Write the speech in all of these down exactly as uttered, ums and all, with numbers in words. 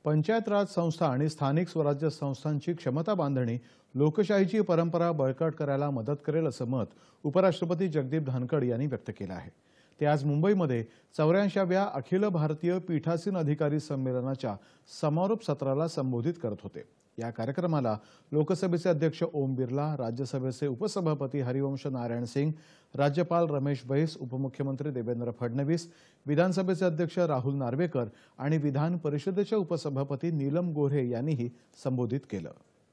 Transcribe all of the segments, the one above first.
पंचायत राज संस्था आणि स्थानिक स्वराज्य संस्थांची क्षमता बांधणी लोकशाहीची परंपरा बळकट करायला मदत करेल असं मत उपराष्ट्रपती जगदीप धनखड यांनी व्यक्त केलं आहे। ते आज मुंबईमध्ये चौऱ्याऐंशीव्या अखिल भारतीय पीठासीन अधिकारी संमेलनाच्या समारोप सत्राला संबोधित करत होते। या कार्यक्रमाला लोकसभेचे अध्यक्ष ओम बिर्ला, राज्यसभेचे उपसभापती हरिवंश नारायण सिंग, राज्यपाल रमेश बैस, उपमुख्यमंत्री देवेंद्र फडणवीस, विधानसभेचे अध्यक्ष राहुल नार्वेकर आणि विधान परिषदेचे उपसभापती नीलम गोऱ्हे यांनीही संबोधित केलं।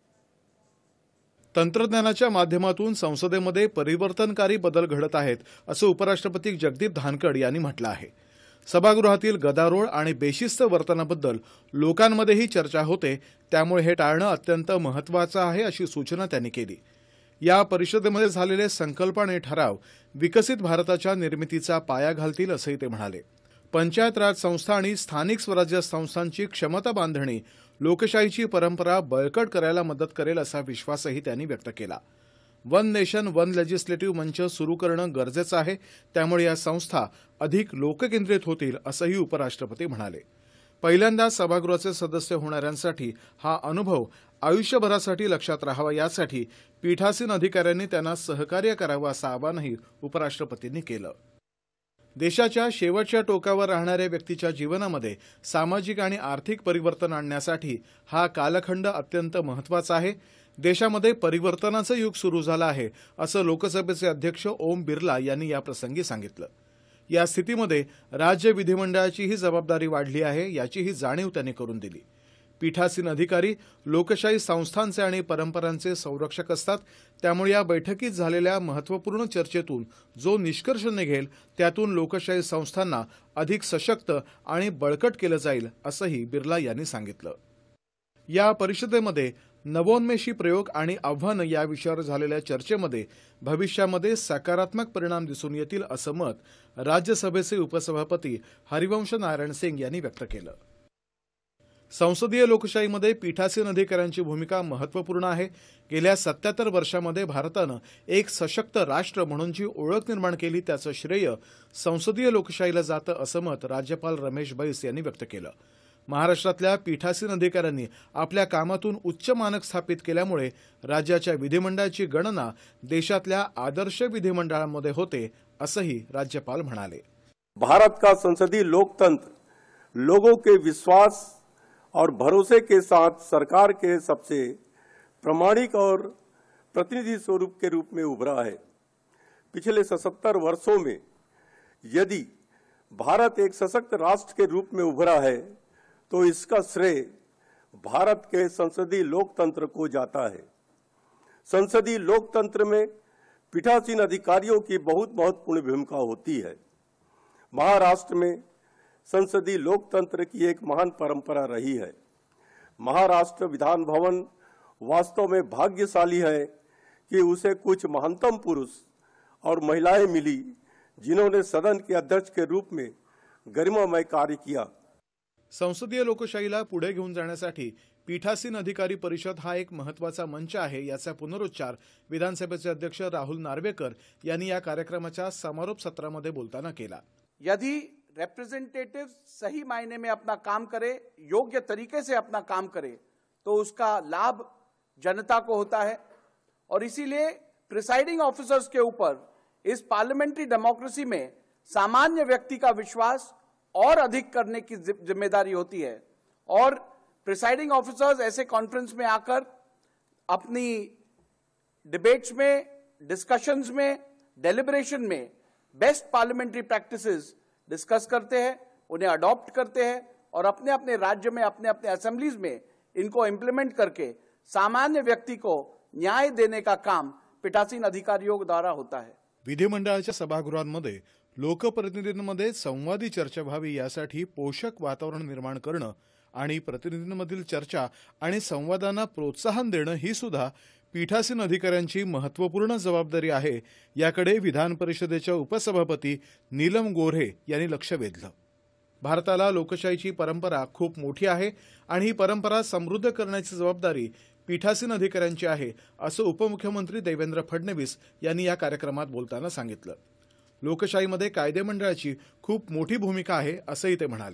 तंत्रज्ञानाच्या माध्यमातून संसदेमध्ये परिवर्तनकारी बदल घडत आहेत असं उपराष्ट्रपती जगदीप धनखड यांनी म्हटलं आहे। सभागृहातील गदारोळ आणि बेशिस्त वर्तनाबद्दल लोकांमध्येही चर्चा होते, त्यामुळे हे टाळणं अत्यंत महत्त्वाचं आहे अशी सूचना त्यांनी केली। या परिषदेमध्ये झालेले संकल्प आणि ठराव विकसित भारताच्या निर्मितीचा पाया घालतील असंही ते म्हणाले। पंचायत राज संस्था आणि स्थानिक स्वराज्य संस्थांची क्षमता बांधणी लोकशाहीची परंपरा बळकट करायला मदत करेल असा विश्वासही त्यांनी व्यक्त केला। वन नेशन वन लेजिस्लेटिव्ह मंच सुरू करणं गरजेचं आहे, त्यामुळे या संस्था अधिक लोककेंद्रित होतील असंही उपराष्ट्रपती म्हणाले। पहिल्यांदा सभागृहाचे सदस्य होणाऱ्यांसाठी हा अनुभव आयुष्यभरासाठी लक्षात राहावा, यासाठी पीठासीन अधिकाऱ्यांनी त्यांना सहकार्य करावं असं आवाहनही उपराष्ट्रपतींनी केलं। देशाच्या शेवटच्या टोकावर राहणाऱ्या व्यक्तीच्या जीवनामध्ये सामाजिक आणि आर्थिक परिवर्तन आणण्यासाठी हा कालखंड अत्यंत महत्त्वाचा आहे। देशामध्ये परिवर्तनाचं युग सुरू झालं आहे असं लोकसभेचे अध्यक्ष ओम बिर्ला यांनी या प्रसंगी सांगितलं। या स्थितीमध्ये राज्य विधिमंडळाचीही जबाबदारी वाढली आहे, याचीही जाणीव त्यांनी करून दिली। पीठासीन अधिकारी लोकशाही संस्थांचे आणि परंपरांचे संरक्षक असतात, त्यामुळे या बैठकीत झालेल्या महत्त्वपूर्ण चर्चेतून जो निष्कर्ष निघेल त्यातून लोकशाही संस्थांना अधिक सशक्त आणि बळकट केलं जाईल असंही बिर्ला यांनी सांगितलं। या परिषदेमध्ये नवोन्मेषी प्रयोग आणि आव्हानं या विषयावर झालेल्या चर्चेमध्ये भविष्यामध्ये सकारात्मक परिणाम दिसून येतील असं मत राज्यसभेचे उपसभापती हरिवंश नारायण सिंग यांनी व्यक्त केलं। संसदीय लोकशाहीमध्ये पीठासीन अधिकाऱ्यांची भूमिका महत्त्वपूर्ण आहे। गेल्या सत्याहत्तर वर्षांमध्ये भारतानं एक सशक्त राष्ट्र म्हणून जी ओळख निर्माण केली त्याचं श्रेय संसदीय लोकशाहीला जातं असं मत राज्यपाल रमेश बैस यांनी व्यक्त केलं। महाराष्ट्रातल्या पीठासीन अधिकाऱ्यांनी आपल्या कामातून उच्च मानक स्थापित केल्यामुळे राज्याच्या विधिमंडळाची गणना देशातल्या आदर्श विधिमंडळांमध्ये होते असंही राज्यपाल म्हणाले। भारत का संसदीय लोकतंत्र लोगों के विश्वास और भरोसे के साथ सरकार के सबसे प्रामाणिक और प्रतिनिधि स्वरूप के रूप में उभरा है। पिछले सतहत्तर वर्षों में यदि भारत एक सशक्त राष्ट्र के रूप में उभरा है तो इसका श्रेय भारत के संसदीय लोकतंत्र को जाता है। संसदीय लोकतंत्र में पीठासीन अधिकारियों की बहुत महत्वपूर्ण भूमिका होती है। महाराष्ट्र में संसदीय लोकतंत्र की एक महान परंपरा रही है। महाराष्ट्र विधान भवन वास्तव में भाग्यशाली है कि उसे कुछ महानतम पुरुष और महिलाएं मिली जिन्होंने सदन के अध्यक्ष के रूप में गरिमामय कार्य किया। संसदीय लोकशाहीला पुढे घेऊन जाण्यासाठी पीठासीन अधिकारी परिषद हा एक महत्त्वाचा मंच आहे, याचा पुनरुच्चार विधानसभेचे अध्यक्ष राहुल नार्वेकर यांनी या कार्यक्रमाच्या समारोप सत्रामध्ये बोलताना केला। यदि रिप्रेजेंटेटिव सही मायने में अपना काम करे, योग्य तरीके से अपना काम करे, तो उसका लाभ जनता को होता है। और इसीलिए प्रिसाइडिंग ऑफिसर्स के ऊपर इस पार्लियामेंट्री डेमोक्रेसी में सामान्य व्यक्ति का विश्वास और अधिक करने की जिम्मेदारी होती है। और प्रिसाइडिंग ऑफिसर्स ऐसे कॉन्फ्रेंस में आकर अपनी डिबेट्स में, डिस्कशंस में, डेलिब्रेशन में बेस्ट पार्लियामेंट्री प्रैक्टिसेस डिस्कस करते हैं, उन्हें अडॉप्ट करते हैं और अपने अपने राज्य में, अपने अपने असेंबलीज में इनको इंप्लीमेंट करके सामान्य व्यक्ति को न्याय देने का काम पीठासीन अधिकारियों द्वारा होता है। विधिमंडळाच्या सभागृहांमध्ये लोकप्रतिनिधींमध्ये संवादी चर्चा व्हावी, यासाठी पोषक वातावरण निर्माण करणं आणि प्रतिनिधींमधील चर्चा आणि संवादांना प्रोत्साहन देणं ही सुद्धा पीठासीन अधिकाऱ्यांची महत्त्वपूर्ण जबाबदारी आहे। याकडे विधान परिषदेच्या उपसभापती नीलम गोऱ्हे यांनी लक्ष वेधलं। भारताला लोकशाहीची परंपरा खूप मोठी आहे आणि ही परंपरा समृद्ध करण्याची जबाबदारी पीठासीन अधिकाऱ्यांची आहे असं उपमुख्यमंत्री देवेंद्र फडणवीस यांनी या कार्यक्रमात बोलताना सांगितलं। लोकशाहीमध्ये कायदेमंडळाची खूप मोठी भूमिका आहे असंही ते म्हणाले।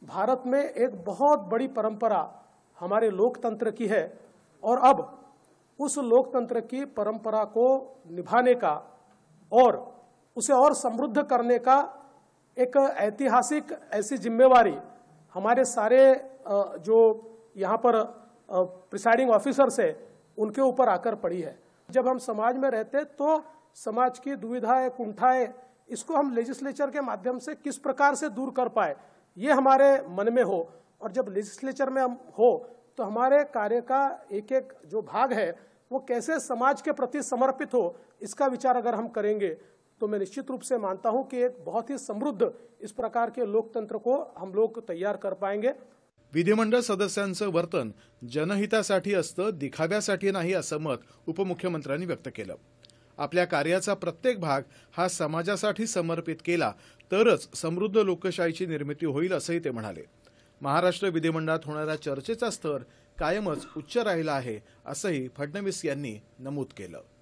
भारत में एक बहुत बड़ी परंपरा हमारे लोकतंत्र की है और अब उस लोकतंत्र की परंपरा को निभाने का और उसे और समृद्ध करने का एक ऐतिहासिक ऐसी जिम्मेवारी हमारे सारे जो यहाँ पर प्रिसाइडिंग ऑफिसर्स है उनके ऊपर आकर पड़ी है। जब हम समाज में रहते तो समाज की दुविधाएं कुंठाएं इसको हम लेजिस्लेचर के माध्यम से किस प्रकार से दूर कर पाए ये हमारे मन में हो, और जब लेजिस्लेचर में हम हो तो हमारे कार्य का एक एक जो भाग है वो कैसे समाज के प्रति समर्पित हो, इसका विचार अगर हम करेंगे तो मैं निश्चित रूप से मानता हूं कि एक बहुत ही समृद्ध इस प्रकार के लोकतंत्र को हम लोग तैयार कर पाएंगे। विधिमंडळ सदस्यांचं वर्तन जनहितासाठी असतं, दिखाव्यासाठी नाही असं मत उपमुख्यमंत्र्यांनी व्यक्त केलं। आपल्या कार्याचा प्रत्येक भाग हा समाजासाठी समर्पित केला तरच समृद्ध लोकशाहीची निर्मिती होईल असंही ते म्हणाले। महाराष्ट्र विधिमंडळात होणाऱ्या चर्चेचा स्तर कायमच उच्च राहिला आहे असंही फडणवीस यांनी नमूद केलं।